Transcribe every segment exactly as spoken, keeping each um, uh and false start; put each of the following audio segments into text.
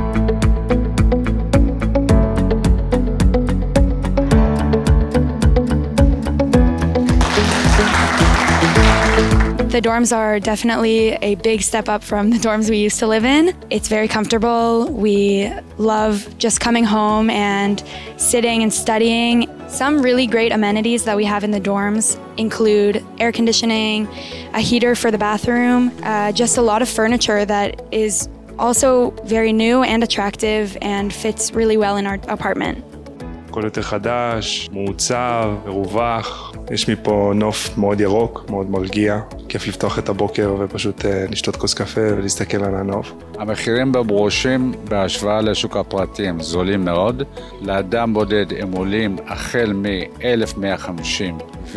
The dorms are definitely a big step up from the dorms we used to live in. It's very comfortable. We love just coming home and sitting and studying. Some really great amenities that we have in the dorms include air conditioning, a heater for the bathroom, uh, just a lot of furniture that is also very new and attractive and fits really well in our apartment. הכל יותר חדש, מעוצב, מרווח. יש מפה נוף מאוד ירוק, מאוד מרגיע. כיף לפתוח את הבוקר ופשוט לשתות כוס קפה ולהסתכל על הנוף. המחירים בברושים בהשוואה לשוק הפרטי הם זולים מאוד. לאדם בודד הם עולים החל מ-אלף מאה וחמישים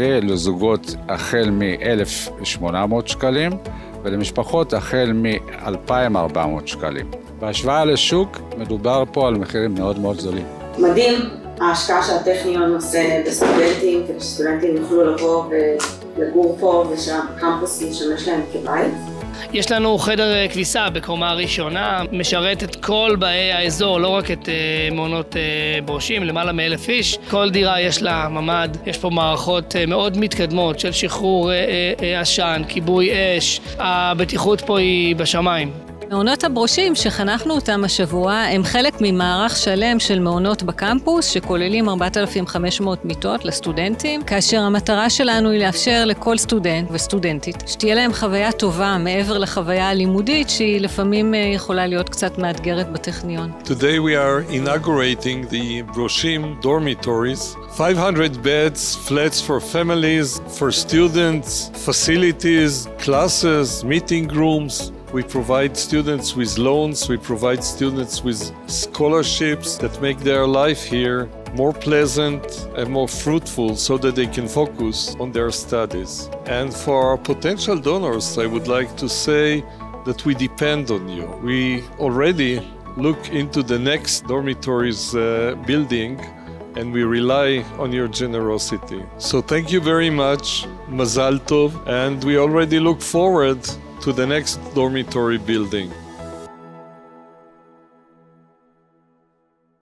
ולזוגות החל מ-אלף ושמונה מאות שקלים ולמשפחות החל מ-אלפיים וארבע מאות שקלים. בהשוואה לשוק מדובר פה על מחירים מאוד מאוד זולים. מדהים. ההשקעה שהטכניון עושה בסטודנטים, כדי שסטודנטים יוכלו לבוא ולגור פה ושהקמפוס ישמש להם כבית. יש לנו חדר כביסה בקומה ראשונה, משרת את כל באי האזור, לא רק את מעונות ברושים, למעלה מאלף איש. כל דירה יש לה ממ"ד, יש פה מערכות מאוד מתקדמות של שחרור עשן, כיבוי אש, הבטיחות פה היא בשמיים. מעונות הברושים שחנכנו אותם השבוע הם חלק ממערך שלם של מעונות בקמפוס שכוללים ארבעת אלפים וחמש מאות מיטות לסטודנטים, כאשר המטרה שלנו היא לאפשר לכל סטודנט וסטודנטית שתהיה להם חוויה טובה מעבר לחוויה הלימודית שהיא לפעמים יכולה להיות קצת מאתגרת בטכניון. Today we are inaugurating the Broshim dormitories. five hundred beds, flats for families, for students, facilities, classes, meeting rooms. We provide students with loans, we provide students with scholarships that make their life here more pleasant and more fruitful so that they can focus on their studies. And for our potential donors, I would like to say that we depend on you. We already look into the next dormitories uh, building and we rely on your generosity. So thank you very much, Mazal Tov, and we already look forward to the next dormitory building.